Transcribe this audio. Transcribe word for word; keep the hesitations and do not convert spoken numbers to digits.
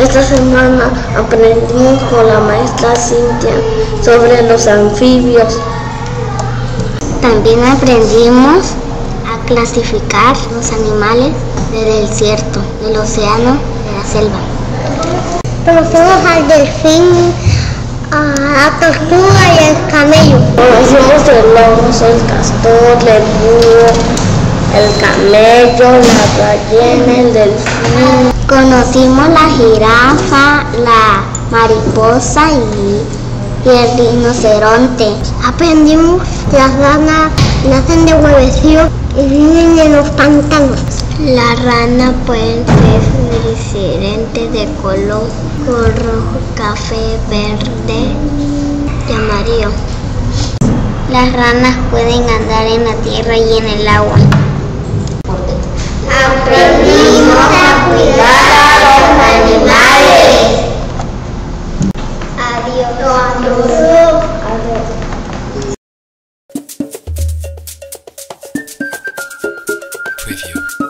Esta semana aprendimos con la maestra Cintia sobre los anfibios. También aprendimos a clasificar los animales del desierto, del océano, de la selva. Conocemos al delfín, a la tortuga y al camello. Conocimos el oso, el castor, el búho, el camello, la ballena, el delfín. Conocimos la jirafa, la mariposa y, y el rinoceronte. Aprendimos que las ranas nacen de huevecillos y viven en los pantanos. Las ranas pueden ser diferentes de color, con rojo, café, verde y amarillo. Las ranas pueden andar en la tierra y en el agua. Aprendimos a cuidar a los animales. Adiós. Adiós. Preview.